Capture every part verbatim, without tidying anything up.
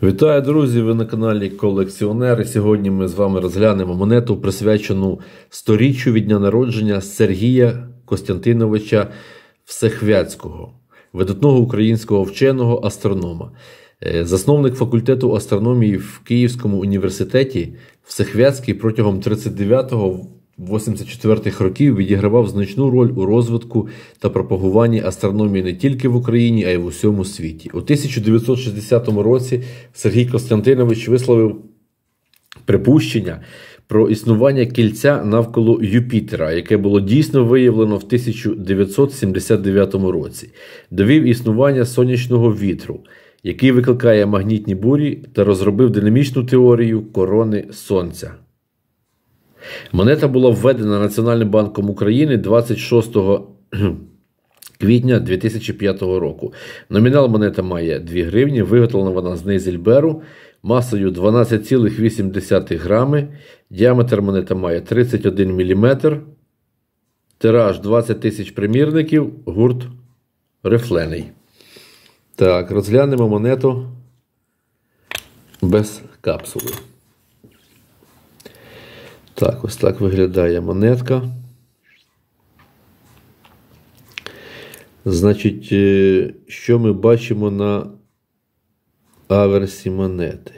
Вітаю, друзі! Ви на каналі Колекціонери. Сьогодні ми з вами розглянемо монету, присвячену сторіччю від дня народження Сергія Костянтиновича Всехвятського, видатного українського вченого астронома. Засновник факультету астрономії в Київському університеті, Всехвятський протягом тридцять дев'ятого - вісімдесят четвертих років відігравав значну роль у розвитку та пропагуванні астрономії не тільки в Україні, а й в усьому світі. У тисяча дев'ятсот шістдесятому році Сергій Костянтинович висловив припущення про існування кільця навколо Юпітера, яке було дійсно виявлено в тисяча дев'ятсот сімдесят дев'ятому році. Довів існування сонячного вітру, який викликає магнітні бурі, та розробив динамічну теорію корони Сонця. Монета була введена Національним банком України двадцять шостого квітня дві тисячі п'ятого року. Номінал монета має дві гривні, виготовлена вона з нейзельберу, масою дванадцять цілих вісім десятих грами, діаметр монета має тридцять один міліметр, тираж двадцять тисяч примірників, гурт рифлений. Так, розглянемо монету без капсули. Так, ось так виглядає монетка. Значить, що ми бачимо на аверсі монети?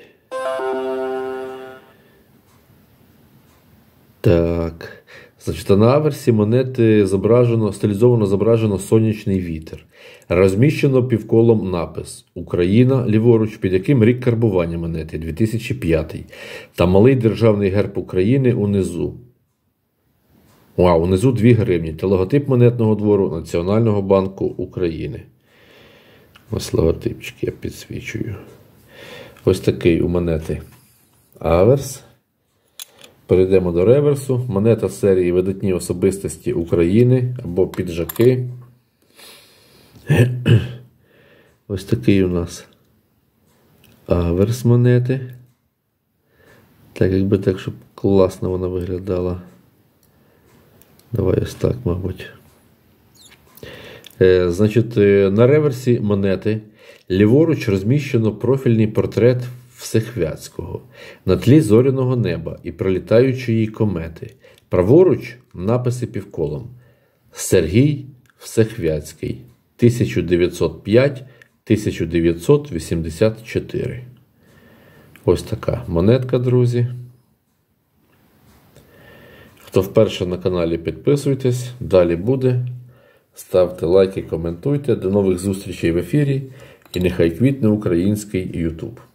Так, значить, на аверсі монети зображено, стилізовано зображено сонячний вітер. Розміщено півколом напис «Україна» ліворуч, під яким рік карбування монети дві тисячі п'ятий, та малий державний герб України унизу. Вау, унизу дві гривні. Та логотип монетного двору Національного банку України. Ось логотипчик я підсвічую. Ось такий у монети аверс. Перейдемо до реверсу. Монета серії «Видатні особистості України» або «Піджаки». Ось такий у нас аверс монети. Так, якби так, щоб класно вона виглядала. Давай ось так, мабуть. Е, значить, на реверсі монети ліворуч розміщено профільний портрет Всехвятського на тлі зоряного неба і пролітаючої комети. Праворуч написи півколом. Сергій Всехвятський. тисяча дев'ятсот п'ять - тисяча дев'ятсот вісімдесят чотири. Ось така монетка, друзі. Хто вперше на каналі, підписуйтесь, далі буде. Ставте лайки, коментуйте. До нових зустрічей в ефірі. І нехай квітне український YouTube.